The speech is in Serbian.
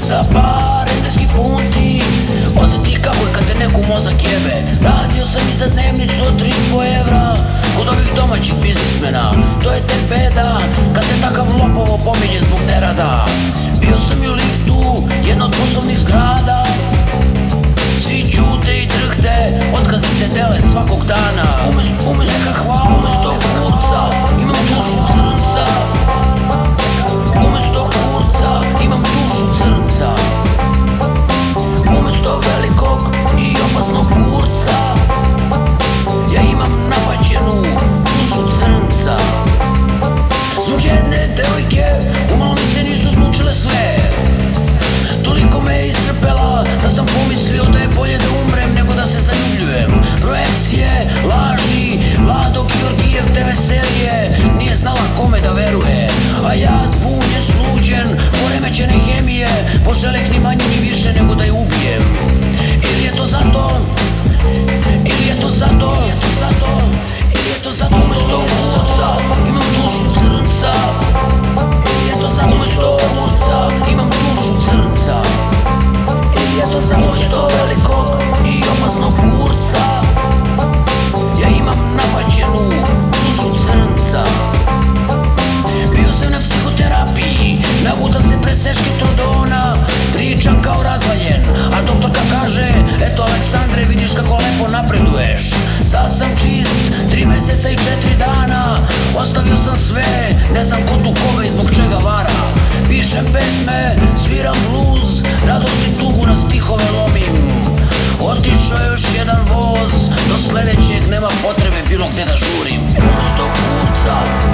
Za par engleski funti osjeti kako je kad te neku mozak jebe. Radio sam i za dnevnicu od 3,5 evra kod ovih domaćih biznismena. To je tek beda kad te takav lopovo pominje zbog nerada. Bio sam i u liftu jedna od poslovnih zgrada. Svi ćute i drhte, otkazi se dele svakog dana. Umesto neka hvala, umesto kurca imam dušu crnca. Umesto kurca imam dušu crnca. Umesto velikog i opasnog kurca ja imam napaćenu dušu crnca. Zbog jedne devojke umalo mi se nisu smučile sve. Toliko me je iscrpela da sam pomislio da je bolje da umrem nego da se zaljubljujem. Projekcije, laži, Vlado Georgijev TV serije, nije znala kome da veruje. A ja zbunjen, sluđen, poremećene hemije, poželek ni manje ni više nego da je ubijem. Ili je to zato, ili je to zato, ili je to zato umesto kurca imam dušu crnca. Ili je to zato umesto kurca imam dušu crnca. Ili je to zato umesto velikog i opasnog kurca ja imam napaćenu dušu crnca. Bio sam na psihoterapiji, nagutan se preseške trodona, pričam kao razvaljen, a doktorka kaže: eto Aleksandre, vidiš kako lepo napreduješ. Sad sam čist, 3 meseca i 4 dana, ostavio sam sve, ne znam ko tu koga i zbog čega vara. Pišem pesme, sviram bluz, radost i tugu na stihove lomim. Otišao još jedan voz, do sledećeg nema potrebe bilo gde da žurim. Umesto kurca